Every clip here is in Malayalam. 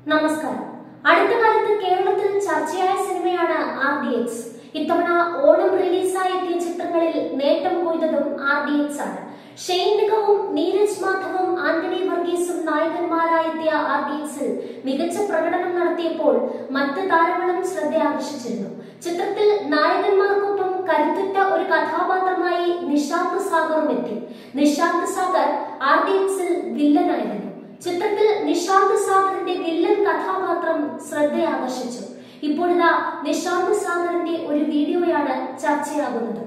നമസ്കാരം. അടുത്ത കാലത്ത് കേരളത്തിൽ ചർച്ചയായ സിനിമയാണ് RDX. ഇത്തവണ ഓണം റിലീസായി എത്തിയ ചിത്രങ്ങളിൽ നേട്ടം കൊയ്തതും RDX ആണ്. ഷെയ്ൻ നിഗവും നീരജ് മാധവും ആന്റണി വർഗീസും നായകന്മാരായെത്തിയ RDXൽ മികച്ച പ്രകടനം നടത്തിയപ്പോൾ മറ്റ് താരങ്ങളും ശ്രദ്ധയാകർഷിച്ചിരുന്നു. ചിത്രത്തിൽ നായകന്മാർക്കൊപ്പം കരുത്തുറ്റ ഒരു കഥാപാത്രമായി നിശാന്ത് സാഗറും എത്തി. നിശാന്ത് സാഗർ RDXൽ വില്ലനായിരുന്നു. ചിത്രത്തിൽ നിശാന്ത് സാഗറിന്റെ വില്ലൻ കഥാപാത്രം ശ്രദ്ധയാകർഷിച്ചു. ഇപ്പോഴിതാ നിശാന്ത് സാഗറിന്റെ ഒരു വീഡിയോയാണ് ചർച്ചയാകുന്നത്.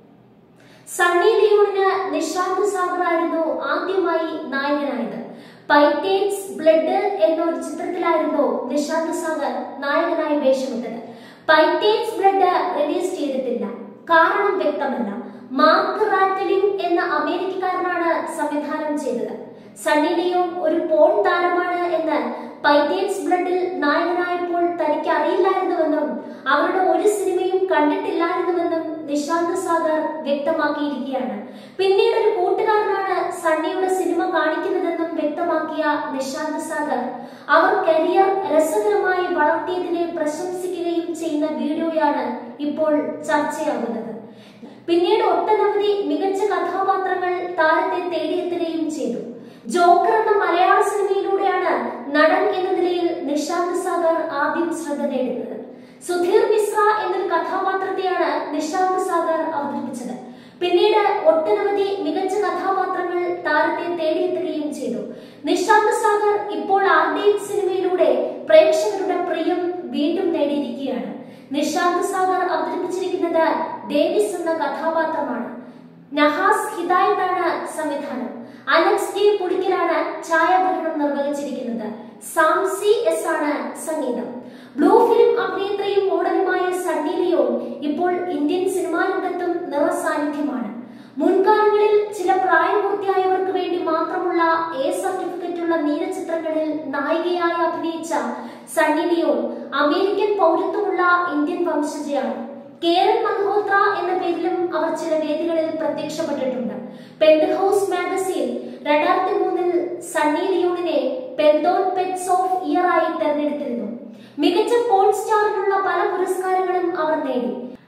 സണ്ണി ലിയോണിന് നിശാന്ത് സാഗർ ആയിരുന്നു ആദ്യമായി നായകനായത്. പൈറ്റേറ്റ്സ് ബ്ലഡ് എന്നൊരു ചിത്രത്തിലായിരുന്നു നിശാന്ത് സാഗർ നായകനായി വേഷമിട്ടത്. പൈറ്റേറ്റ്സ് ബ്ലഡ് റിലീസ് ചെയ്തിട്ടില്ല, കാരണം വ്യക്തമല്ല. മാർക്ക് റാറ്റലിംഗ് എന്ന അമേരിക്കക്കാരനാണ് സംവിധാനം ചെയ്തത്. സണ്ണി ലിയോൺ ഒരു പോൺ താരമാണ് എന്ന് പൈറ്റേറ്റ്സ് ബ്ലഡിൽ നായകനായപ്പോൾ തനിക്ക് അറിയില്ലായിരുന്നുവെന്നും അവരുടെ ഒരു സിനിമയും കണ്ടിട്ടില്ലായിരുന്നുവെന്നും നിശാന്ത് സാഗർ വ്യക്തമാക്കിയിരിക്കുകയാണ്. പിന്നീട് ഒരു കൂട്ടുകാരനാണ് സണ്ണിയുടെ സിനിമ കാണിക്കുന്നതെന്നും വ്യക്തമാക്കിയ നിശാന്ത് സാഗർ അവർ കരിയർ രസകരമായി വളർത്തിയതിനെ പ്രശംസിക്കുകയും ചെയ്യുന്ന വീഡിയോയാണ് ഇപ്പോൾ ചർച്ചയാകുന്നത്. പിന്നീട് ഒട്ടനവധി മികച്ച കഥാപാത്രങ്ങൾ താരത്തെ തേടിയെത്തുകയും ചെയ്തു. ജോക്കർ എന്ന മലയാള സിനിമയിലൂടെയാണ് നടൻ എന്ന നിലയിൽ നിശാന്ത് സാഗർ ആദ്യം ശ്രദ്ധ നേടുന്നത്. സുധീർ മിശ്ര എന്നൊരു കഥാപാത്രത്തെയാണ് നിശാന്ത് സാഗർ അവതരിപ്പിച്ചത്. പിന്നീട് ഒട്ടനവധി മികച്ച കഥാപാത്രങ്ങൾ താരത്തെ തേടിയെത്തുകയും ചെയ്തു. നിശാന്ത് സാഗർ ഇപ്പോൾ RDX സിനിമയിലൂടെ പ്രേക്ഷകരുടെ പ്രിയം വീണ്ടും നേടിയിരിക്കുകയാണ്. നിശാന്ത് സാഗർ അവതരിപ്പിച്ചിരിക്കുന്നത് ഡേവിസ് എന്ന കഥാപാത്രമാണ്. നഹാസ് ഹിദായത്താണ് സംവിധാനം. അലക്സ് ജെ പുളിക്കലാണ് ഛായാഗ്രഹണം നിർവഹിച്ചിരിക്കുന്നത്. സാംസി എസ് ആണ് സംഗീതം. ബ്ലൂ ഫിലിം അഭിനേത്രിയും മോഡലുമായ സണ്ണി ലിയോൺ ഇപ്പോൾ ഇന്ത്യൻ സിനിമാ രംഗത്തും നിറസാന്നിധ്യമാണ്. മുൻകാലങ്ങളിൽ ചില പ്രായപൂർത്തിയായവർക്ക് വേണ്ടി മാത്രമുള്ള A സർട്ടിഫിക്കറ്റുള്ള നീലചിത്രങ്ങളിൽ നായികയായി അഭിനയിച്ച സണ്ണി ലിയോൺ അമേരിക്കൻ പൗരത്വമുള്ള ഇന്ത്യൻ വംശജയാണ്. കേരൻ മൽഹോത്ര എന്ന പേരിലും അവർ ചില വേദികളിൽ പ്രത്യക്ഷപ്പെട്ടിട്ടുണ്ട്. പെന്റ്ഹൗസ് മാഗസിൻ 2003 സണ്ണി ലിയോണിനെ പെന്തോൺ പെറ്റ്സ് ഓഫ് ഇയർ ആയി തെരഞ്ഞെടുത്തിരുന്നു. മികച്ച പോൺ സ്റ്റാറിനുള്ള പല പുരസ്കാരങ്ങളും അവർ നേടി.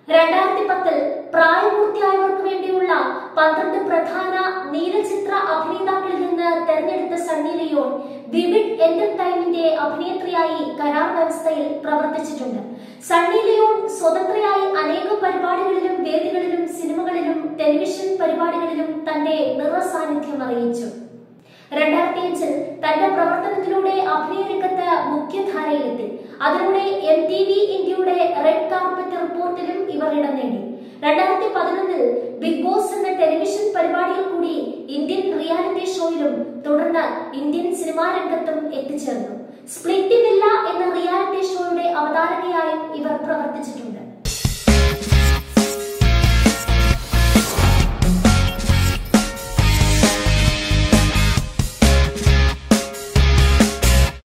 2010 പ്രായപൂർത്തിയായവർക്ക് വേണ്ടിയുള്ള 12 പ്രധാന നീലചിത്ര അഭിനേതാക്കളിൽ നിന്ന് തെരഞ്ഞെടുത്ത സണ്ണി ലിയോൺ വിവിഡ് എന്റർടൈൻമെന്റിന്റെ അഭിനേത്രിയായി കരാർ വ്യവസ്ഥയിൽ പ്രവർത്തിച്ചിട്ടുണ്ട്. സണ്ണി ലിയോൺ സ്വതന്ത്രയായി അനേകം പരിപാടികളിലും വേദികളിലും സിനിമകളിലും ടെലിവിഷൻ പരിപാടികളിലും തന്റെ നിറസാന്നിധ്യം അറിയിച്ചു. 2005 തന്റെ പ്രവർത്തനത്തിലൂടെ അഭിനയ രംഗത്ത് മുഖ്യധാരയിലെത്തി. അതിലൂടെ MTV ഇന്ത്യയുടെ റെഡ് കാർപ്പറ്റ് റിപ്പോർട്ടിലും ഇവർ ഇടം നേടി. 2011 ബിഗ് ബോസ് എന്ന ടെലിവിഷൻ പരിപാടിയിൽ കൂടി ഇന്ത്യൻ റിയാലിറ്റി ഷോയിലും തുടർന്ന് ഇന്ത്യൻ സിനിമാ രംഗത്തും എത്തിച്ചേർന്നു. സ്പ്ലിറ്റ് വില്ല എന്ന റിയാലിറ്റി ഷോയുടെ അവതാരകയായും ഇവർ പ്രവർത്തിച്ചിട്ടുണ്ട്.